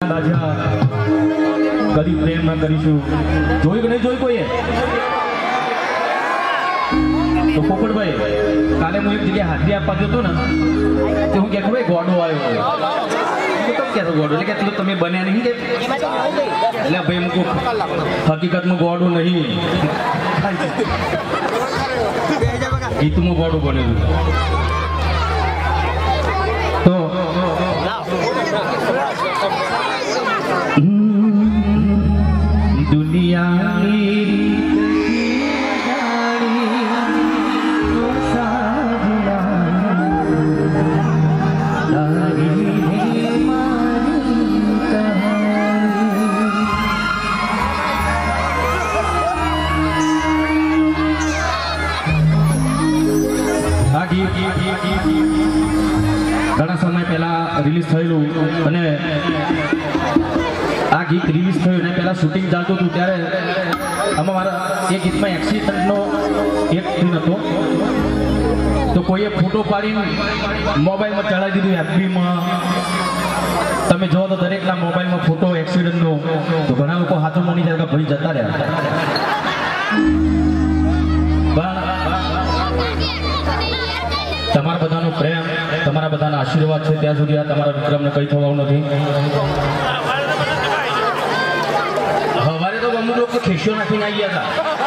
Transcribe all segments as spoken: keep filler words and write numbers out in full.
बाजा कभी प्रेम न करीशु जोई के नहीं जोई कोई तो पोपट भाई काले मुझे जगह हाथी आपा जो ना तो हूँ क्या भाई गोडो आयो तो क्या तो गोडो लेकिन तो तुम्हें बने नहीं के ले भाई मुझको हकीकत में गोडो नहीं गीत में गोडो बने तो दुनिया घना समय पहला रिलीज थयेलू अने आ गीत रिलीज थयुं ने पहला शूटिंग चालतुं हतुं त्यारे आमां मारा ए गीतमां एक्सिडेंटनो एक सीन हतो तो कोईए फोटो पाडीने मोबाइलमां चढ़ावी दीधुं एफबीमां तमे जो तो दरेकना मोबाइलमां फोटो एक्सिडेंटनो तो घणा लोको हाथों मोनी जागा भरी जता रह्या तमारा बधानो प्रेम तमारा बधाना आशीर्वाद छे त्यां सुधी आ तमारा विक्रमने कई थवानुं नथी हवारे तो अमुक लोग खेस्यो नाखीने आई गया था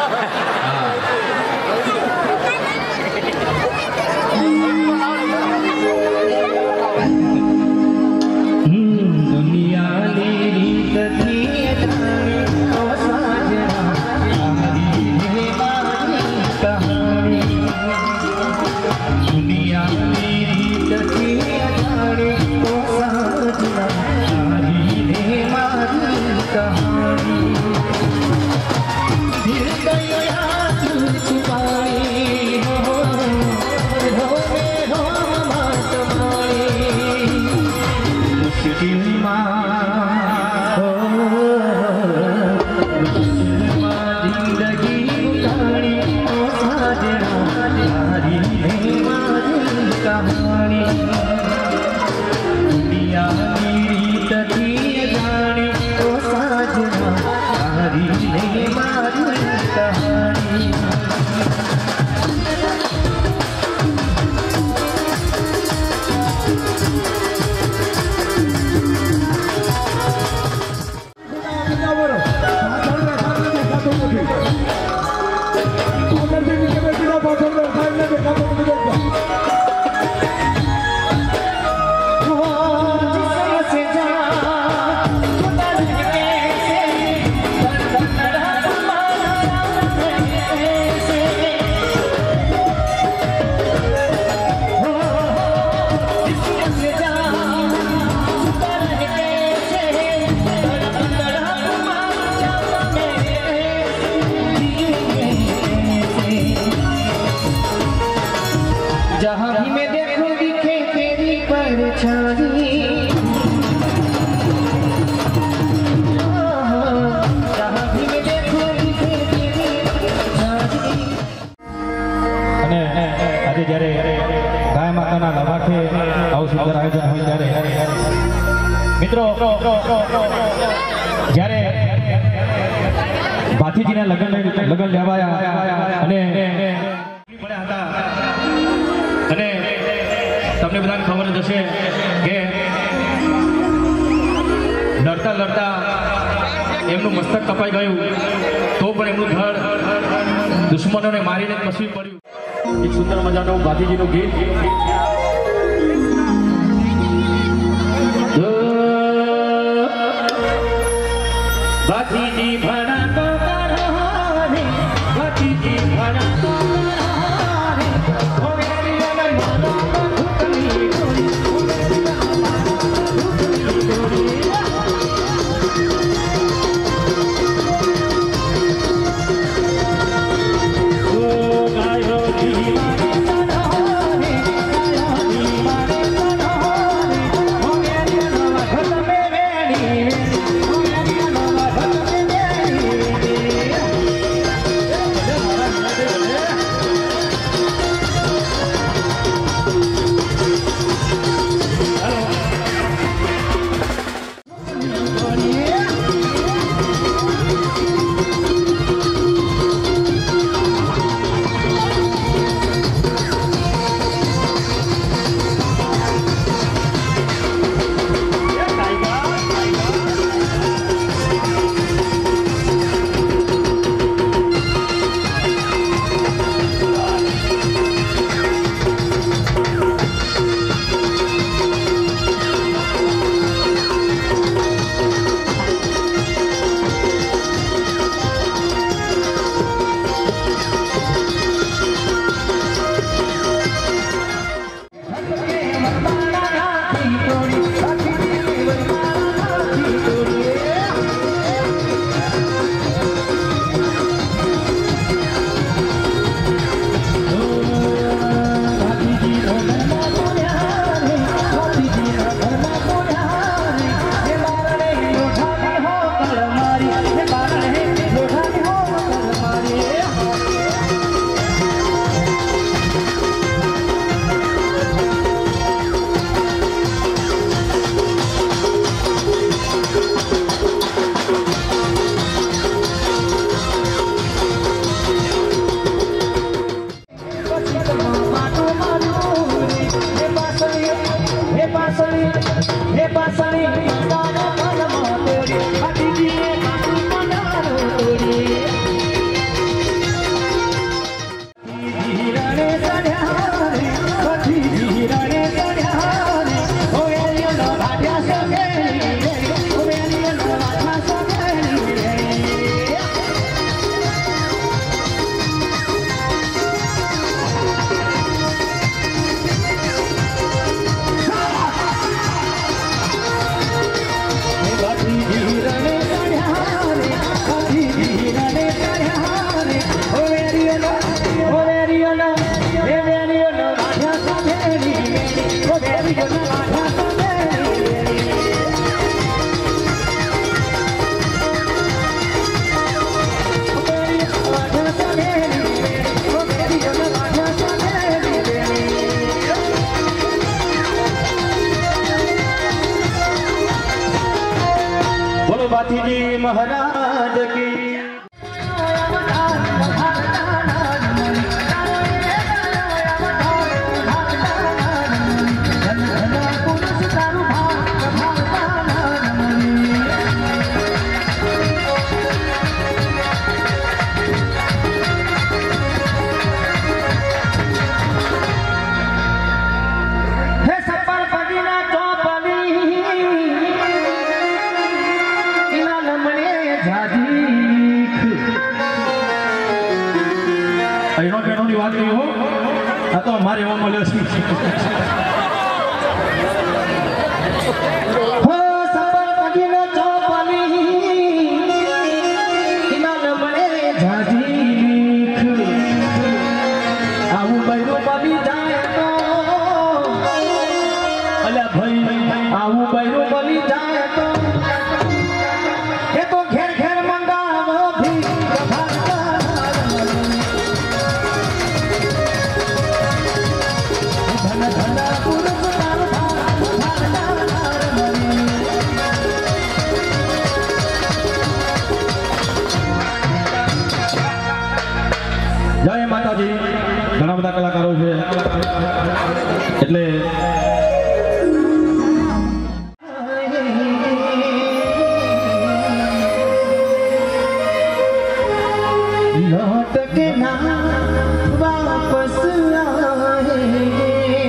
मित्रों જ્યારે ભાતીજીના લગન લગન લેવાયા અને પડ્યા હતા અને તમને બધાને ખબર જ હશે કે લડતા લડતા એમનું મસ્તક કપાઈ ગયું તો પણ એમનું ધડ દુશ્મનોને મારીને પછી પડ્યું એક સુંદર મજાનું ભાતીજીનું ગીત भातीजी भरा तो रे भातीजी भरा तो रे ओ मेरी मन मानो भूतली गोरी ओ मेरी मन मानो भूतली गोरी ओ गायो दीवाने सदा रे गायो दीवाने सदा रे ओ मेरी मन भूत में वेणी बोलो बाती जी महाराज की। बात नहीं हो हाँ तो हमारे वो बोले जय माताजी। घણા બધા કલાકારો છે એટલે लौट के ना वापस आएंगे।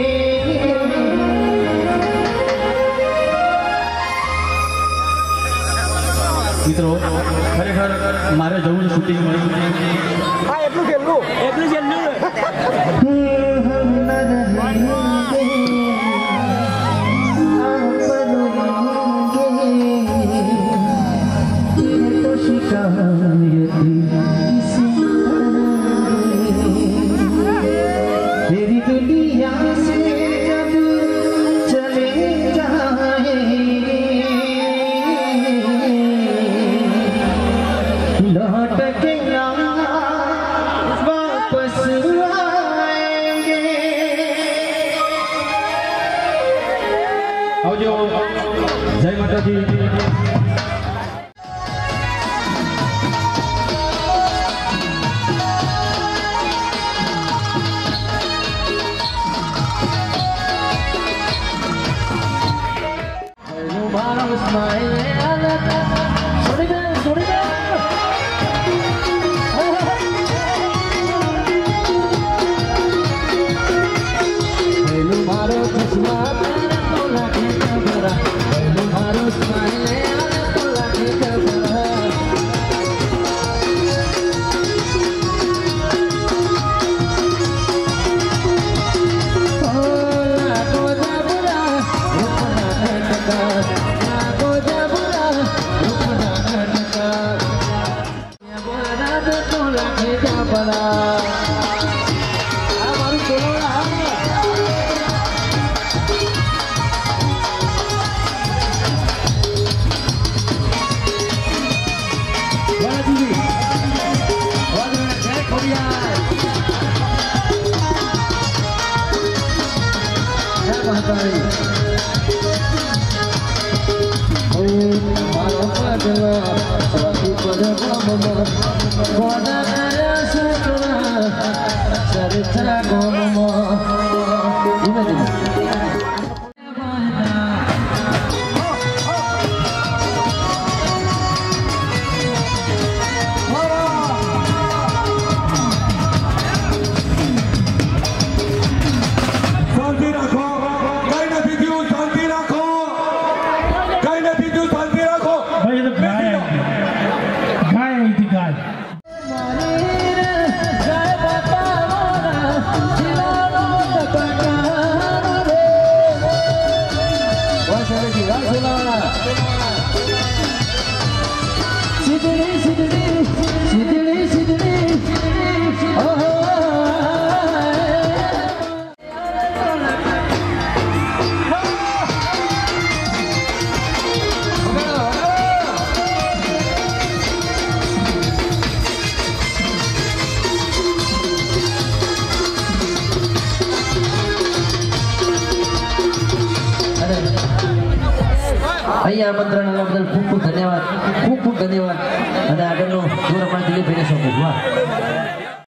મિત્રો ખરેખર મારે જવું શૂટિંગ માં હા એટલું ખેલનું એટલું ખેલનું हम न रहेंगे आप रहेंगे तो शिकायत किसी तेरी दुनिया से जब चले जाएंगे लौट के ना वापस आएंगे। આવજો। જય માતાજી। गाय અહીંયા આમંત્રણ આપવા બદલ ખૂબ ખૂબ ધન્યવાદ ખૂબ ખૂબ ધન્યવાદ અને આગળનું દૂર આપણે દિલીપભાઈને સોંપું વાહ